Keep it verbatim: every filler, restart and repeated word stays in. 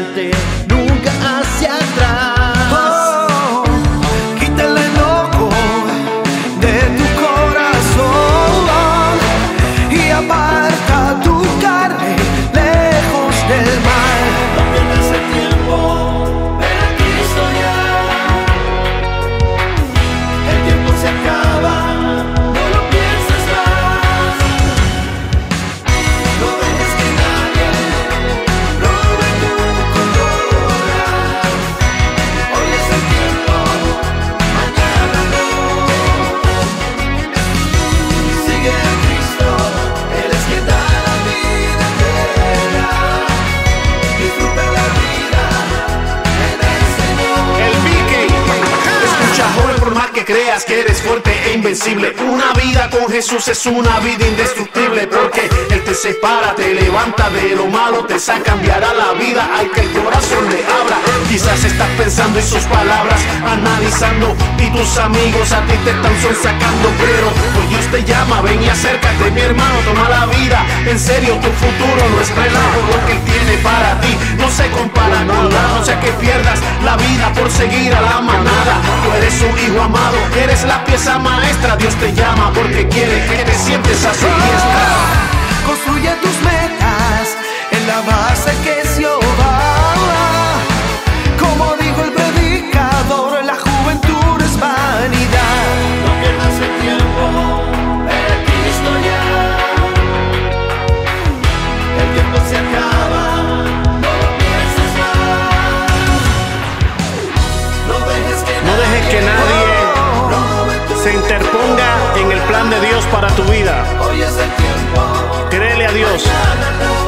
adelante, nunca hacia atrás. Oh, quita el enojo de tu corazón y aparta tu carne lejos del mal. No pierdas el tiempo, ven a Cristo ya. El tiempo se acaba, no lo pienses más. No dejes que nadie robe tu corona. Hoy es el tiempo, mañana no. Sigue a Cristo, Él es quien da la vida entera. Disfruta la vida en el Señor. El Vicky. Escucha, joven, por más que creas que eres fuerte e invencible, una vida con Jesús es una vida indestructible, porque Él te separa, te levanta de lo malo, te saca, cambiará la vida al que el corazón le abra. Quizás estás pensando en sus palabras, analizando, y tus amigos a ti te están sacando, pero hoy Dios te llama, ven y acércate, mi hermano, toma la vida en serio, tu futuro no es relajo, lo que Él tiene para ti no se compara con nada, no sea que pierdas la vida por seguir a la manada. Tú eres su hijo amado, eres la pieza maestra, Dios te llama porque quiere que te sientes a su diestra. Construye tus metas en la base que es Jehová. Como dijo el predicador, la juventud es vanidad. No pierdas el tiempo, ven a Cristo ya. El tiempo se acaba, no lo pienses más. No dejes que No dejes que nadie robe tu se interponga en el plan de Dios para tu vida. Hoy es el tiempo, Créele a Dios. mañana no.